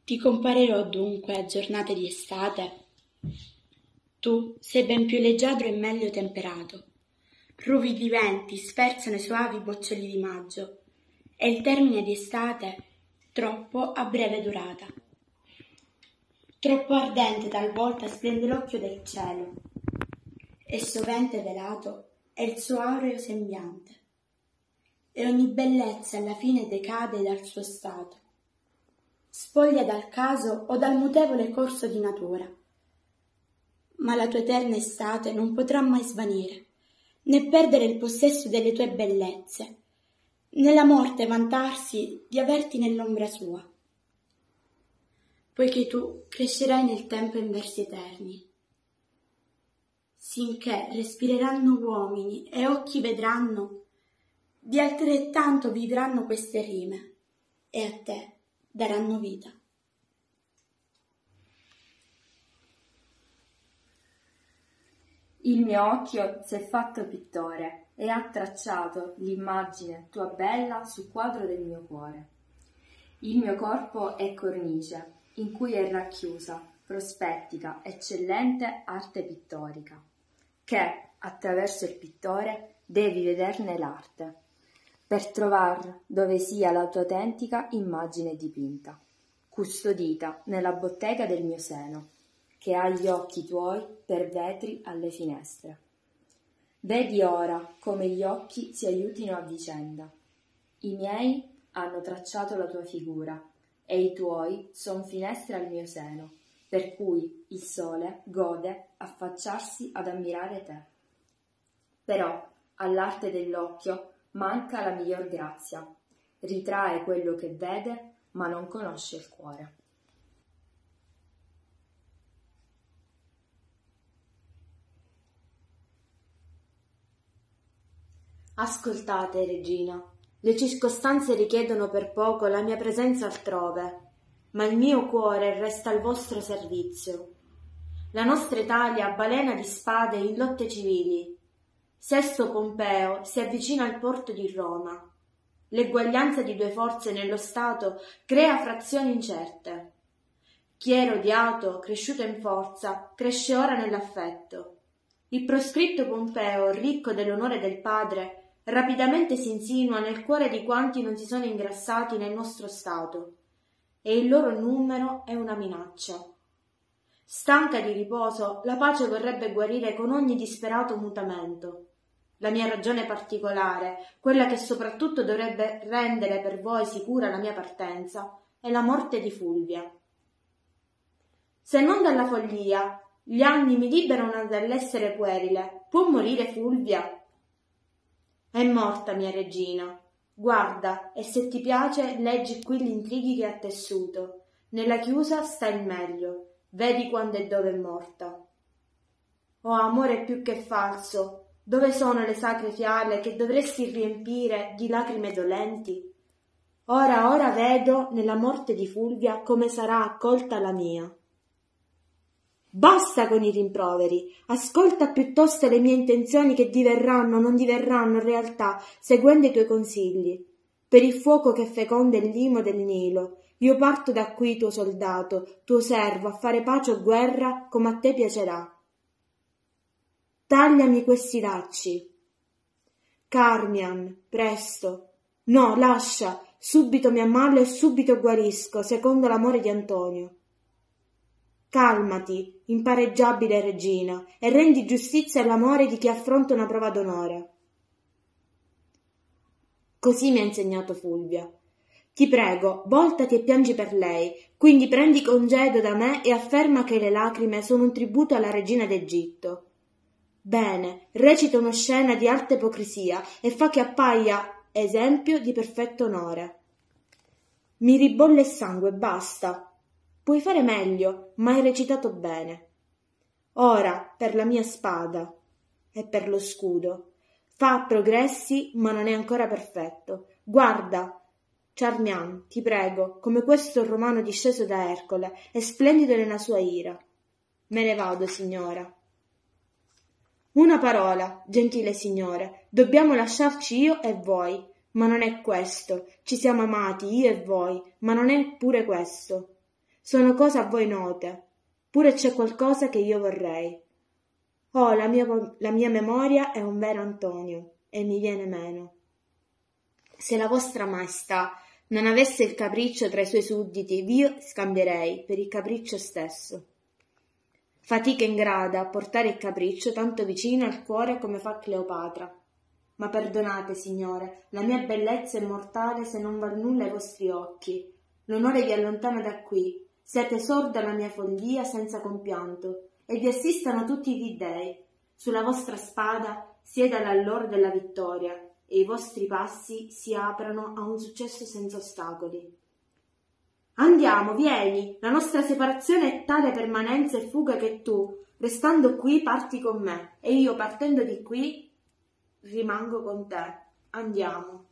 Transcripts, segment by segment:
Ti comparerò dunque a giornate di estate. Tu sei ben più leggiadro e meglio temperato. Ruvidi venti sferzano i soavi boccioli di maggio, e il termine di estate troppo a breve durata. Troppo ardente talvolta splende l'occhio del cielo, e sovente velato è il suo aureo sembiante, e ogni bellezza alla fine decade dal suo stato, spoglia dal caso o dal mutevole corso di natura. Ma la tua eterna estate non potrà mai svanire, né perdere il possesso delle tue bellezze, né la morte vantarsi di averti nell'ombra sua, poiché tu crescerai nel tempo in versi eterni, sinché respireranno uomini e occhi vedranno, di altrettanto vivranno queste rime, e a te daranno vita. Il mio occhio s'è fatto pittore e ha tracciato l'immagine tua bella sul quadro del mio cuore. Il mio corpo è cornice in cui è racchiusa, prospettica, eccellente arte pittorica, che, attraverso il pittore, devi vederne l'arte, per trovar dove sia la tua autentica immagine dipinta, custodita nella bottega del mio seno, che ha gli occhi tuoi per vetri alle finestre. Vedi ora come gli occhi si aiutino a vicenda. I miei hanno tracciato la tua figura, e i tuoi son finestre al mio seno, per cui il sole gode affacciarsi ad ammirare te. Però all'arte dell'occhio manca la miglior grazia, ritrae quello che vede, ma non conosce il cuore. Ascoltate, regina, le circostanze richiedono per poco la mia presenza altrove, ma il mio cuore resta al vostro servizio. La nostra Italia balena di spade in lotte civili. Sesto Pompeo si avvicina al porto di Roma. L'eguaglianza di due forze nello Stato crea frazioni incerte. Chi era odiato, cresciuto in forza, cresce ora nell'affetto. Il proscritto Pompeo, ricco dell'onore del padre, rapidamente si insinua nel cuore di quanti non si sono ingrassati nel nostro Stato, e il loro numero è una minaccia. Stanca di riposo, la pace vorrebbe guarire con ogni disperato mutamento. La mia ragione particolare, quella che soprattutto dovrebbe rendere per voi sicura la mia partenza, è la morte di Fulvia. Se non dalla follia, gli anni mi liberano dall'essere puerile, può morire Fulvia? È morta, mia regina. Guarda, e se ti piace, leggi qui gli intrighi che ha tessuto. Nella chiusa sta il meglio. Vedi quando e dove è morta. Oh, amore più che falso, dove sono le sacre fiale che dovresti riempire di lacrime dolenti? Ora vedo nella morte di Fulvia come sarà accolta la mia. Basta con i rimproveri, ascolta piuttosto le mie intenzioni che diverranno, non diverranno realtà, seguendo i tuoi consigli. Per il fuoco che feconda il limo del Nilo, io parto da qui, tuo soldato, tuo servo, a fare pace o guerra come a te piacerà. Tagliami questi lacci. Carmian, presto. No, lascia, subito mi ammalo e subito guarisco, secondo l'amore di Antonio. Calmati, impareggiabile regina, e rendi giustizia all'amore di chi affronta una prova d'onore. Così mi ha insegnato Fulvia. Ti prego, voltati e piangi per lei, quindi prendi congedo da me e afferma che le lacrime sono un tributo alla regina d'Egitto. Bene, recita una scena di alta ipocrisia e fa che appaia esempio di perfetto onore. Mi ribolle il sangue, basta. Puoi fare meglio, ma hai recitato bene. Ora, per la mia spada e per lo scudo. Fa progressi, ma non è ancora perfetto. Guarda, Charmian, ti prego, come questo romano disceso da Ercole, è splendido nella sua ira. Me ne vado, signora. Una parola, gentile signore, dobbiamo lasciarci io e voi, ma non è questo. Ci siamo amati, io e voi, ma non è pure questo. sono cose a voi note, pure c'è qualcosa che io vorrei. Oh, la mia memoria è un vero Antonio e mi viene meno. Se la vostra maestà non avesse il capriccio tra i suoi sudditi, io scambierei per il capriccio stesso. Fatica ingrata a portare il capriccio tanto vicino al cuore come fa Cleopatra. Ma perdonate, signore, la mia bellezza è mortale se non val nulla ai vostri occhi. L'onore vi allontana da qui, siete sorda alla mia follia senza compianto, e vi assistano tutti gli dèi. Sulla vostra spada sieda l'allor della vittoria, e i vostri passi si aprano a un successo senza ostacoli. Andiamo, vieni, la nostra separazione è tale permanenza e fuga che tu, restando qui, parti con me, e io, partendo di qui, rimango con te. Andiamo.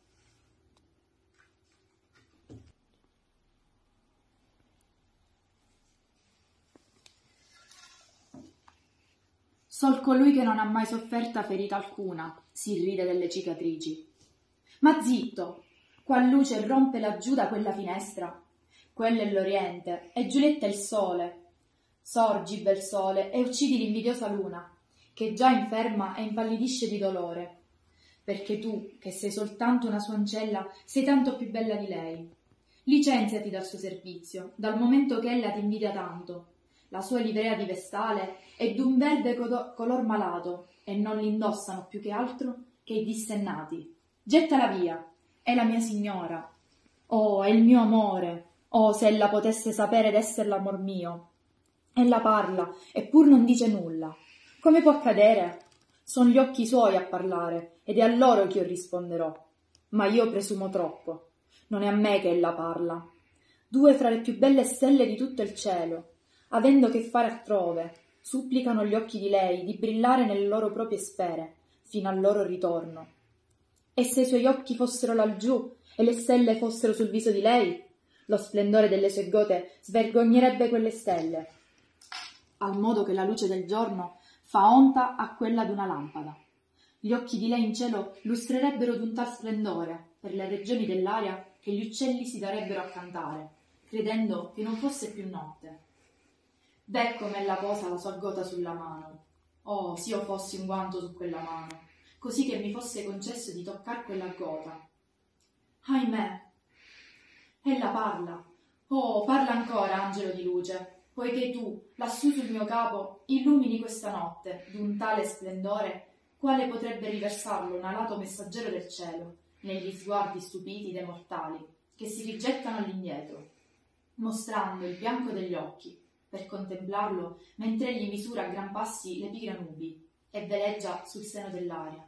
Sol colui che non ha mai sofferta ferita alcuna si ride delle cicatrici. Ma zitto! Qual luce rompe laggiù da quella finestra? Quello è l'Oriente e Giulietta è il sole. Sorgi, bel sole, e uccidi l'invidiosa luna, che già inferma e impallidisce di dolore. Perché tu, che sei soltanto una sua ancella, sei tanto più bella di lei. Licenziati dal suo servizio, dal momento che ella ti invidia tanto. La sua livrea di vestale è d'un verde color malato, e non l'indossano più che altro che i dissennati. Gettala via, è la mia signora. Oh, è il mio amore. Oh, se ella potesse sapere d'esser l'amor mio. Ella parla, eppur non dice nulla. Come può accadere? Son gli occhi suoi a parlare, ed è a loro che io risponderò. Ma io presumo troppo. Non è a me che ella parla. Due fra le più belle stelle di tutto il cielo, avendo che fare altrove, supplicano gli occhi di lei di brillare nelle loro proprie sfere, fino al loro ritorno. E se i suoi occhi fossero laggiù e le stelle fossero sul viso di lei, lo splendore delle sue gote svergognerebbe quelle stelle, al modo che la luce del giorno fa onta a quella d'una lampada. Gli occhi di lei in cielo lustrerebbero d'un tal splendore per le regioni dell'aria che gli uccelli si darebbero a cantare, credendo che non fosse più notte. Deh com'ella posa la sua gota sulla mano. Oh, se io fossi un guanto su quella mano, così che mi fosse concesso di toccar quella gota. Ahimè! Ella parla. Oh, parla ancora, angelo di luce, poiché tu, lassù sul mio capo, illumini questa notte d'un tale splendore, quale potrebbe riversarlo un alato messaggero del cielo, negli sguardi stupiti dei mortali, che si rigettano all'indietro, mostrando il bianco degli occhi, per contemplarlo mentre egli misura a gran passi le pigre nubi e veleggia sul seno dell'aria.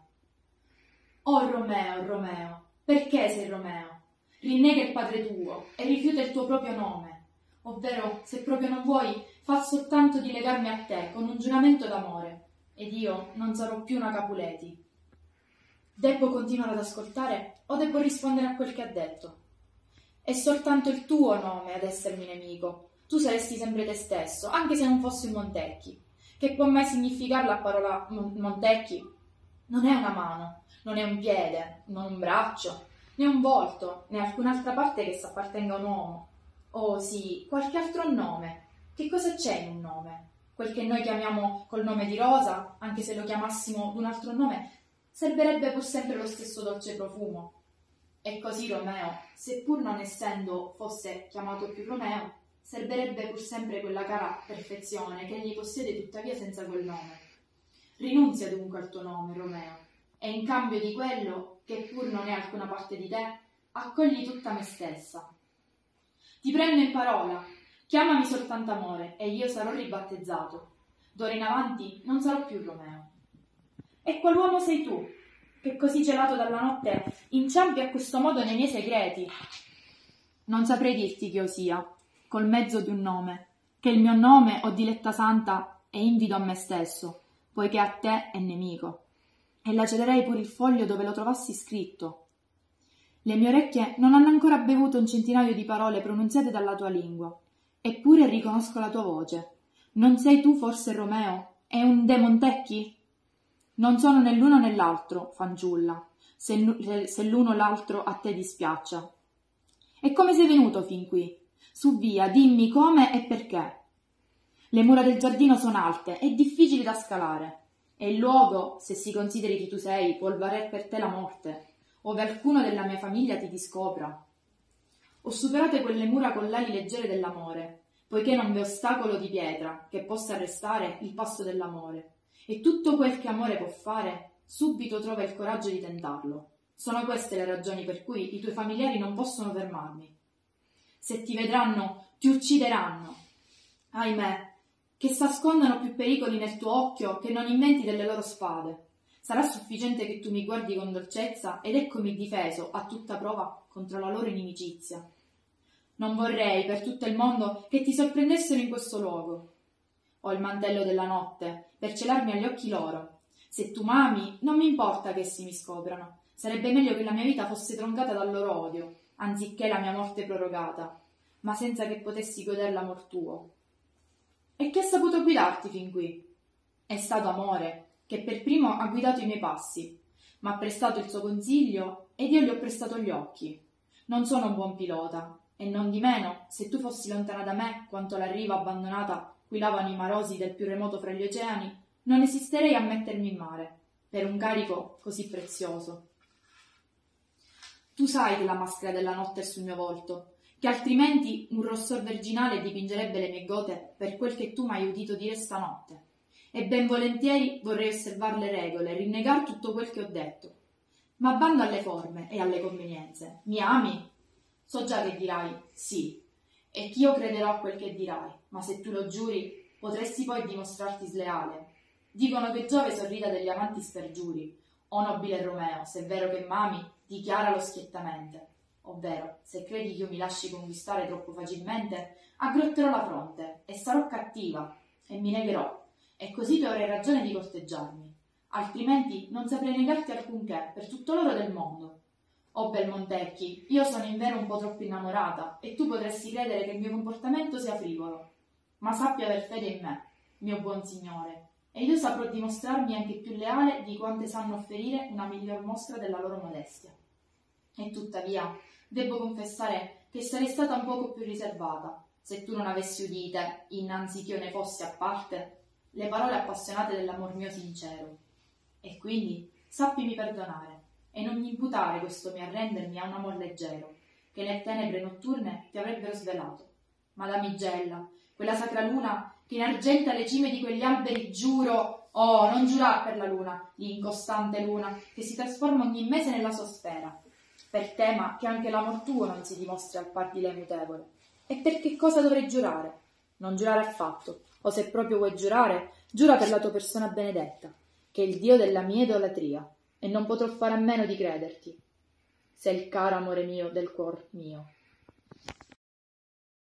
Oh Romeo, Romeo, perché sei Romeo? Rinnega il padre tuo e rifiuta il tuo proprio nome, ovvero, se proprio non vuoi, fa soltanto di legarmi a te con un giuramento d'amore, ed io non sarò più una Capuleti. Debbo continuare ad ascoltare o debbo rispondere a quel che ha detto? È soltanto il tuo nome ad essermi nemico. Tu saresti sempre te stesso, anche se non fossi un Montecchi. Che può mai significare la parola Montecchi? Non è una mano, non è un piede, non un braccio, né un volto, né alcun'altra parte che s'appartenga a un uomo. Oh sì, qualche altro nome. Che cosa c'è in un nome? Quel che noi chiamiamo col nome di rosa, anche se lo chiamassimo d'un altro nome, servirebbe pur sempre lo stesso dolce profumo. E così Romeo, seppur non essendo fosse chiamato più Romeo, servirebbe pur sempre quella cara perfezione che egli possiede tuttavia senza quel nome. Rinunzia dunque al tuo nome, Romeo, e in cambio di quello, che pur non è alcuna parte di te, accogli tutta me stessa. Ti prendo in parola, chiamami soltanto amore, e io sarò ribattezzato. D'ora in avanti non sarò più Romeo. E qual uomo sei tu, che così celato dalla notte inciampi a questo modo nei miei segreti? Non saprei dirti che io sia, col mezzo di un nome, che il mio nome, o diletta santa, è invido a me stesso, poiché a te è nemico, e lacererei pure il foglio dove lo trovassi scritto. Le mie orecchie non hanno ancora bevuto un centinaio di parole pronunziate dalla tua lingua, eppure riconosco la tua voce. Non sei tu forse Romeo? È un De Montecchi? Non sono né l'uno né l'altro, fanciulla, se l'uno o l'altro a te dispiaccia. E come sei venuto fin qui? Su via, dimmi come e perché. Le mura del giardino sono alte e difficili da scalare, e il luogo, se si consideri chi tu sei, può valer per te la morte, ove alcuno della mia famiglia ti discopra. Ho superato quelle mura con l'ali leggere dell'amore, poiché non v'è ostacolo di pietra che possa arrestare il passo dell'amore, e tutto quel che amore può fare, subito trova il coraggio di tentarlo. Sono queste le ragioni per cui i tuoi familiari non possono fermarmi. Se ti vedranno, ti uccideranno. Ahimè, che s'ascondano più pericoli nel tuo occhio che non inventi delle loro spade. Sarà sufficiente che tu mi guardi con dolcezza ed eccomi difeso a tutta prova contro la loro inimicizia. Non vorrei per tutto il mondo che ti sorprendessero in questo luogo. Ho il mantello della notte per celarmi agli occhi loro. Se tu m'ami, non mi importa che essi mi scoprano. Sarebbe meglio che la mia vita fosse troncata dal loro odio, anziché la mia morte prorogata, ma senza che potessi godere l'amor tuo. E chi ha saputo guidarti fin qui? È stato amore, che per primo ha guidato i miei passi, m'ha prestato il suo consiglio ed io gli ho prestato gli occhi. Non sono un buon pilota, e non di meno, se tu fossi lontana da me quanto la riva abbandonata cui lavano i marosi del più remoto fra gli oceani, non esisterei a mettermi in mare, per un carico così prezioso. Tu sai che la maschera della notte è sul mio volto, che altrimenti un rossor virginale dipingerebbe le mie gote per quel che tu m'hai udito dire stanotte. E ben volentieri vorrei osservar le regole, rinnegar tutto quel che ho detto. Ma bando alle forme e alle convenienze. Mi ami? So già che dirai sì, e ch'io crederò a quel che dirai, ma se tu lo giuri, potresti poi dimostrarti sleale. Dicono che Giove sorrida degli amanti spergiuri. O nobile Romeo, se è vero che m'ami, dichiaralo schiettamente. Ovvero, se credi che io mi lasci conquistare troppo facilmente, aggrotterò la fronte e sarò cattiva e mi negherò, e così tu avrai ragione di corteggiarmi. Altrimenti non saprei negarti alcunché per tutto l'oro del mondo. Oh Belmontecchi, io sono in vero un po' troppo innamorata e tu potresti credere che il mio comportamento sia frivolo. Ma sappi aver fede in me, mio buon signore, e io saprò dimostrarmi anche più leale di quante sanno offerire una miglior mostra della loro modestia. E tuttavia, debbo confessare che sarei stata un poco più riservata, se tu non avessi udite, innanzi che io ne fossi a parte, le parole appassionate dell'amor mio sincero. E quindi sappimi perdonare, e non imputare questo mio arrendermi a un amor leggero, che le tenebre notturne ti avrebbero svelato. Ma damigella, quella sacra luna che inargenta le cime di quegli alberi, giuro, oh, non giurar per la luna, l'incostante luna, che si trasforma ogni mese nella sua sfera, per tema che anche l'amor tuo non si dimostri al par di lei mutevole. E per che cosa dovrei giurare? Non giurare affatto, o se proprio vuoi giurare, giura per la tua persona benedetta, che è il Dio della mia idolatria, e non potrò fare a meno di crederti. Sei il caro amore mio del cuor mio.